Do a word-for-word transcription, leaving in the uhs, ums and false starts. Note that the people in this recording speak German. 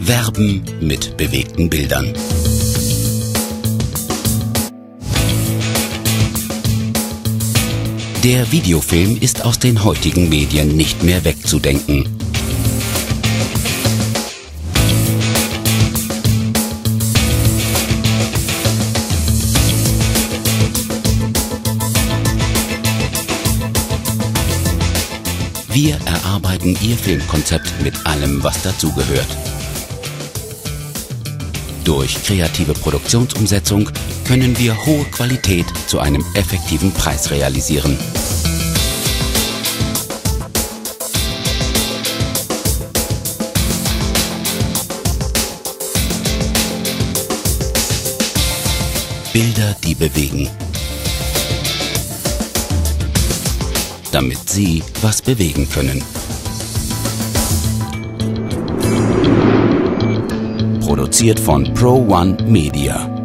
Werben mit bewegten Bildern. Der Videofilm ist aus den heutigen Medien nicht mehr wegzudenken. Wir erarbeiten Ihr Filmkonzept mit allem, was dazugehört. Durch kreative Produktionsumsetzung können wir hohe Qualität zu einem effektiven Preis realisieren. Bilder, die bewegen. Damit Sie was bewegen können. Produziert von Pro One Media.